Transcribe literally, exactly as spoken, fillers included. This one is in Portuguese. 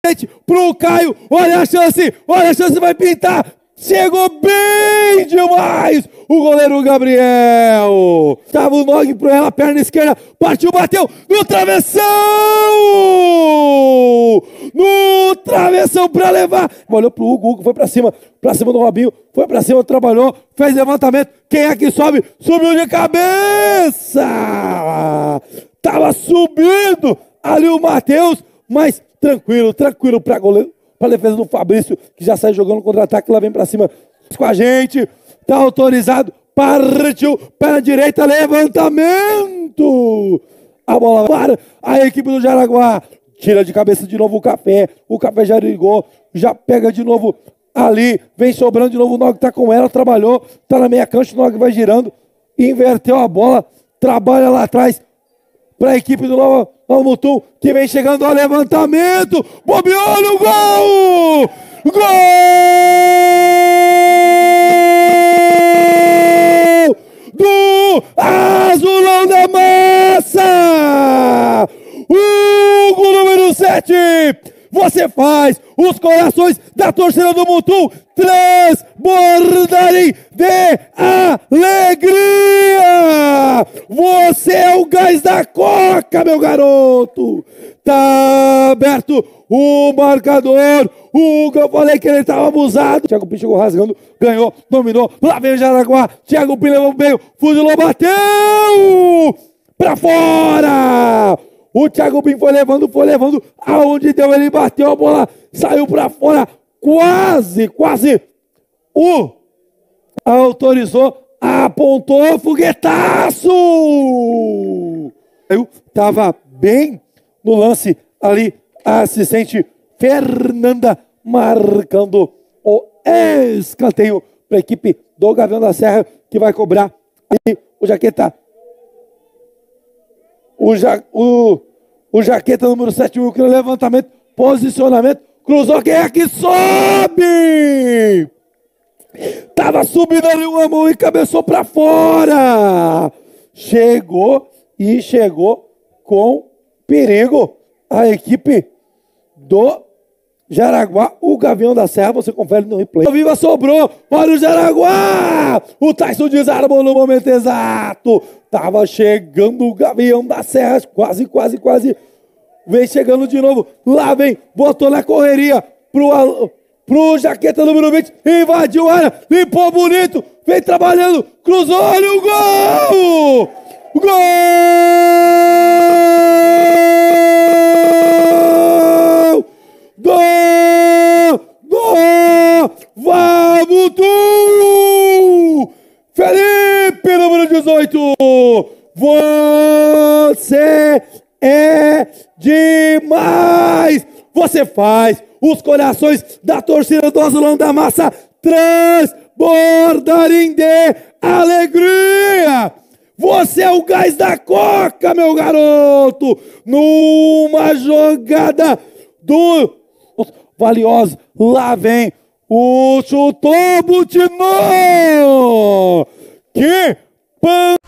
Pro Caio, olha a chance, olha a chance, vai pintar. Chegou bem demais o goleiro Gabriel. Tava o Nog pro ela, perna esquerda, partiu, bateu no travessão! No travessão pra levar. Olhou pro Hugo, Hugo foi pra cima, pra cima do Robinho, foi pra cima, trabalhou, fez levantamento. Quem é que sobe? Subiu de cabeça! Tava subindo ali o Matheus, mas tranquilo, tranquilo pra goleiro. Para a defesa do Fabrício, que já sai jogando contra-ataque, lá vem para cima com a gente, tá autorizado, partiu, perna direita, levantamento, a bola para a equipe do Jaraguá, tira de cabeça de novo o Café, o Café já ligou, já pega de novo ali, vem sobrando de novo, o Nog tá com ela, trabalhou, tá na meia cancha, o Nog vai girando, inverteu a bola, trabalha lá atrás, para a equipe do Nova, Nova Mutum, que vem chegando ao levantamento, bobeou no gol! Gol! Do Azulão da Massa! Hugo número sete! Você faz os corações da torcida do Mutum transbordarem de alegria! Você é o gás da Coca, meu garoto! Tá aberto o marcador. O que eu falei que ele estava abusado. Thiago Pinho chegou rasgando, ganhou, dominou. Lá vem o Jaraguá. Thiago Pinho levou o meio, fuzilou, bateu! Pra fora! O Thiago Pinho foi levando, foi levando. Aonde deu, ele bateu a bola, saiu pra fora. Quase, quase. O autorizou, apontou, foguetaço! Eu tava bem no lance ali, a assistente Fernanda marcando o escanteio para a equipe do Gavião da Serra, que vai cobrar aí o Jaqueta. O, ja, o, o Jaqueta número sete, o levantamento, posicionamento, cruzou, quem é que sobe? Tava subindo ali uma mão e cabeçou para fora. Chegou e chegou com perigo a equipe do Jaraguá, o Gavião da Serra, você confere no replay. A Viva sobrou para o Jaraguá! O Tyson desarmou no momento exato. Tava chegando o Gavião da Serra, quase, quase, quase. Vem chegando de novo. Lá vem, botou na correria pro, pro Jaqueta número vinte. Invadiu a área, limpou bonito. Vem trabalhando, cruzou, olha o gol! Gol! Do, do, vamos tu! Felipe, número dezoito! Você é demais! Você faz os corações da torcida do Azulão da Massa transbordarem de alegria! Você é o gás da Coca, meu garoto! Numa jogada do valiosa, lá vem o chutou, butinou! Que pan...